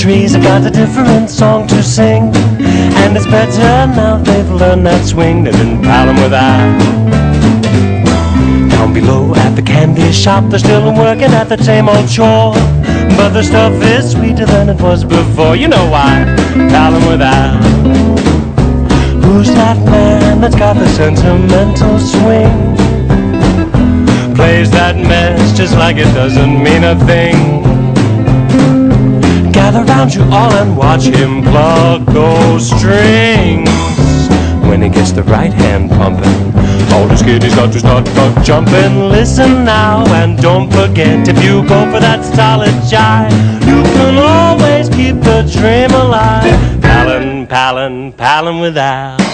trees have got a different song to sing, and it's better now they've learned that swing than palin' without. Down below at the candy shop, they're still working at the same old chore, but the stuff is sweeter than it was before. You know why? Palin' without. Who's that man that's got the sentimental swing? Plays that mess just like it doesn't mean a thing. Gather round you all and watch him plug those strings. When he gets the right hand pumping, all his kidneys got to start jumping. Listen now and don't forget, if you go for that solid jive, you can always keep the dream alive. Palin', palin', palin' without.